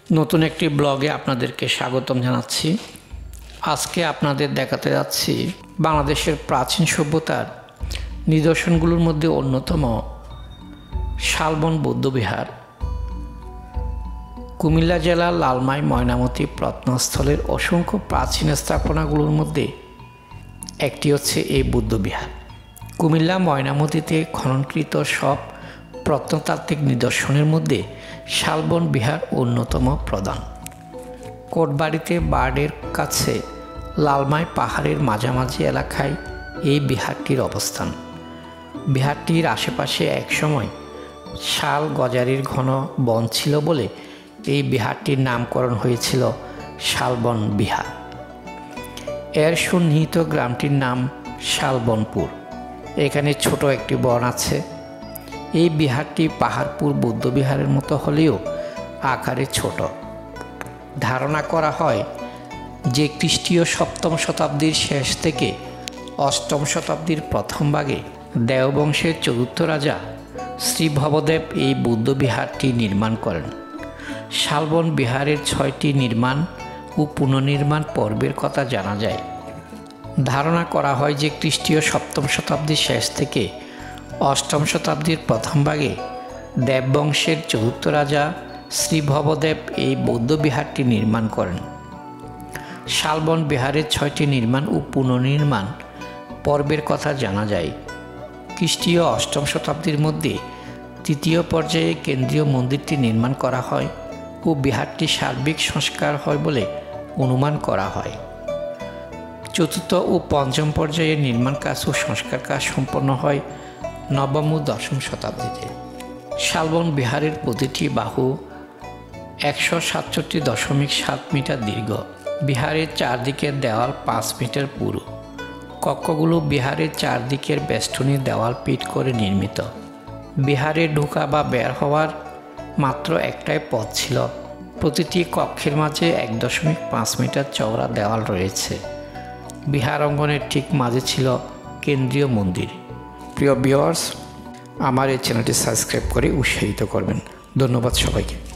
নতুন একটি ব্লগে আপনাদেরকে স্বাগতম জানাচ্ছি। আজকে আপনাদের দেখাতে যাচ্ছি বাংলাদেশের প্রাচীন সভ্যতার নিদর্শনগুলোর মধ্যে অন্যতম শালবন বৌদ্ধবিহার। কুমিল্লা জেলার লালমাই ময়নামতি প্রত্নস্থলের অসংখ্য প্রাচীন স্থাপনাগুলোর মধ্যে একটি হচ্ছে এই বৌদ্ধবিহার। কুমিল্লা ময়নামতিতে খননকৃত সব প্রত্নতাত্ত্বিক নিদর্শনের মধ্যে শালবন বিহার অন্যতম প্রধান। কোটবাড়িতে বার্ডের কাছে লালমাই পাহাড়ের মাঝামাঝি এলাকায় এই বিহারটির অবস্থান। বিহারটির আশেপাশে একসময় শাল গজারির ঘন বন ছিল বলে এই বিহারটির নামকরণ হয়েছিল শালবন বিহার। এর সন্নিহিত গ্রামটির নাম শালবনপুর। এখানে ছোট একটি বন আছে। এই বিহারটি পাহাড়পুর বৌদ্ধবিহারের মতো হলেও আকারে ছোট। ধারণা করা হয় যে খ্রিস্টীয় 7ম শতাব্দীর শেষ থেকে 8ম শতাব্দীর প্রথম ভাগে দেওবংশের 4র্থ রাজা শ্রী ভবদেব এই বৌদ্ধবিহারটি নির্মাণ করেন। শালবন বিহারের 6টি নির্মাণ ও পুনর্নির্মাণ পর্বের কথা জানা যায়। ধারণা করা হয় যে খ্রিস্টীয় 7ম শতাব্দীর শেষ থেকে 8ম শতাব্দীর প্রথম ভাগে দেববংশের 4র্থ রাজা শ্রী ভবদেব এই বৌদ্ধবিহারটি নির্মাণ করেন। শালবন বিহারের 6টি নির্মাণ ও পুনর্নির্মাণ পর্বের কথা জানা যায়। খ্রিস্টীয় 8ম শতাব্দীর মধ্যে 3য় পর্যায়ে কেন্দ্রীয় মন্দিরটি নির্মাণ করা হয় ও বিহারটি সার্বিক সংস্কার হয় বলে অনুমান করা হয়। 4র্থ ও 5ম পর্যায়ে নির্মাণ কাজ ও সংস্কার কাজ সম্পন্ন হয় 9ম ও 10ম শতাব্দীতে। শালবন বিহারের প্রতিটি বাহু 167.7 মিটার দীর্ঘ। বিহারের চারদিকের দেওয়াল 5 মিটার পুরু। কক্ষগুলো বিহারের চারদিকের বেষ্টনী দেওয়াল পিট করে নির্মিত। বিহারে ঢোকা বা বের হওয়ার মাত্র একটাই পথ ছিল। প্রতিটি কক্ষের মাঝে 1.5 মিটার চওড়া দেওয়াল রয়েছে। বিহার অঙ্গনের ঠিক মাঝে ছিল কেন্দ্রীয় মন্দির। প্রিয় ভিউয়ার্স, আমার এই চ্যানেলটি সাবস্ক্রাইব করে উৎসাহিত করবেন। ধন্যবাদ সবাইকে।